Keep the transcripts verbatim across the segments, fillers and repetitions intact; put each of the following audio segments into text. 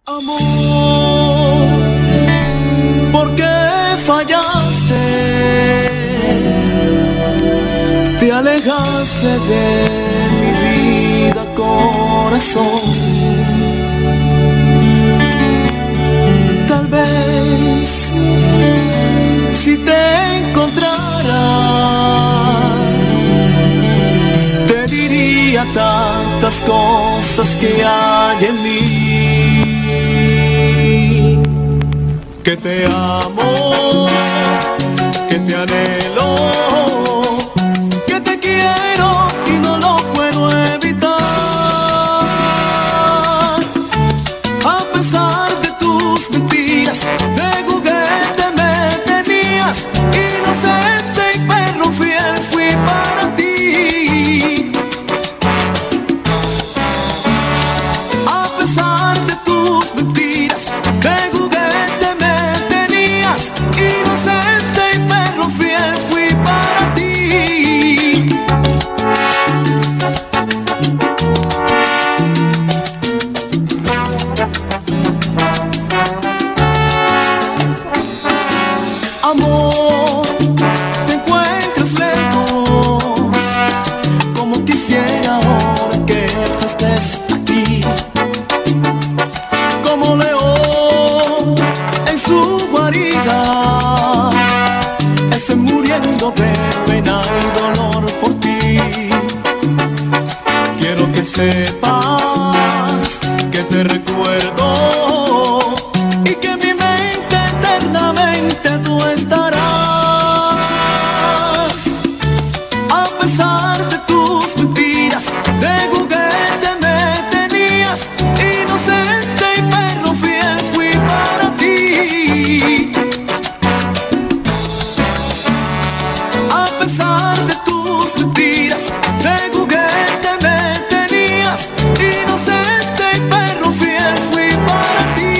Amor, ¿por qué fallaste? Te alejaste de mi vida, corazón. Tal vez si te encontrara te diría tantas cosas que hay en mí. Que te amo, que te anhelo, que te quiero y no lo puedo evitar. A pesar de tus mentiras, de juguete me tenías, inocente y perro fiel fui para ti. A pesar de tus mentiras, de juguete me tenías, inocente y perro fiel fui para ti. Amor, te encuentras lejos, como quisiera ahora que tú estés aquí. Como león en su guarida, estoy muriendo de pena y dolor por ti. Quiero que sepas que te recuerdo y que en mi mente eternamente tú estarás. A pesar de tus mentiras, de juguete me tenías, inocente y perro fiel fui para ti. A pesar de tus mentiras, de juguete me tenías, inocente y perro fiel fui para ti.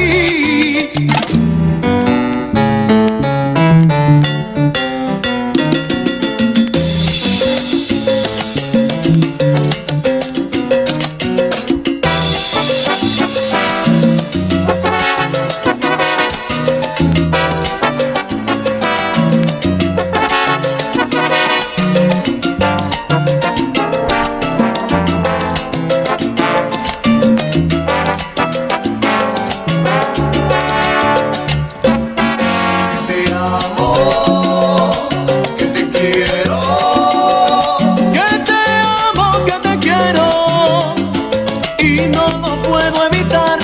Te amo, que te quiero, que te amo, que te quiero y no lo puedo evitar.